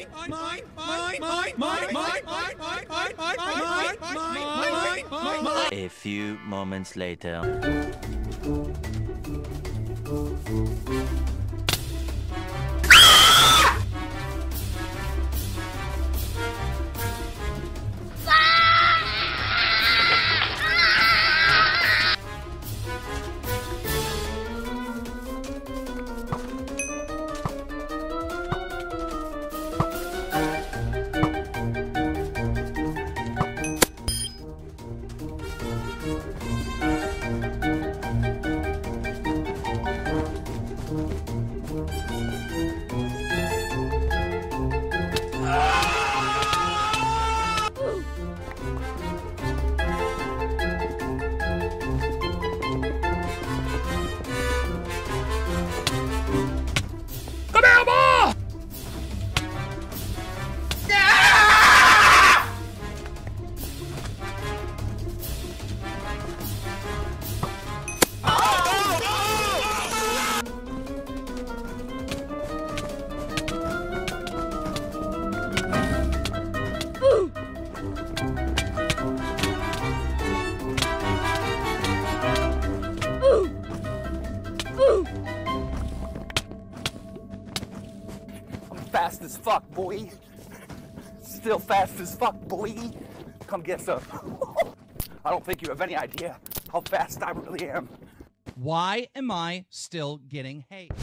A few moments later. Fast as fuck, boy. Still fast as fuck, boy. Come get some. I don't think you have any idea how fast I really am. Why am I still getting hate?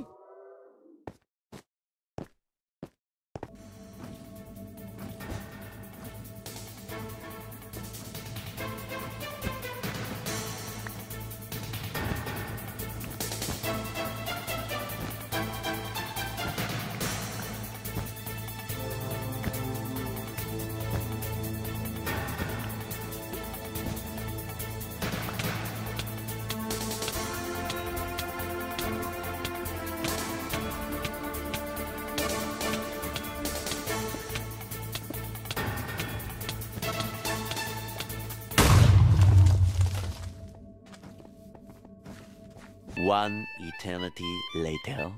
One eternity later.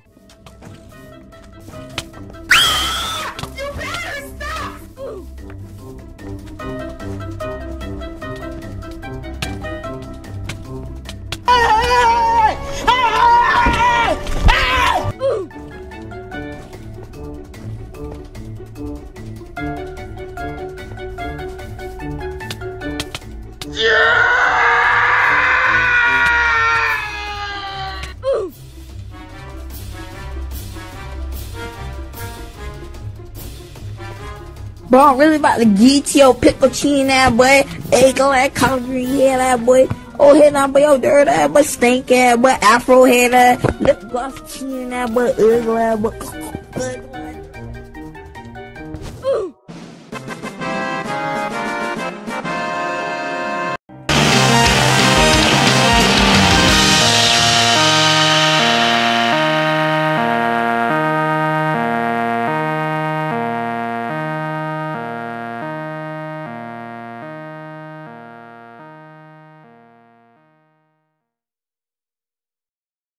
You better stop! Bro, I'm really about to get your pickle chin that boy. Egg on that collard green head that boy. Oh head that boy, yo dirt that boy, stink that boy, afro head that lip gloss chin that boy, ugly that boy.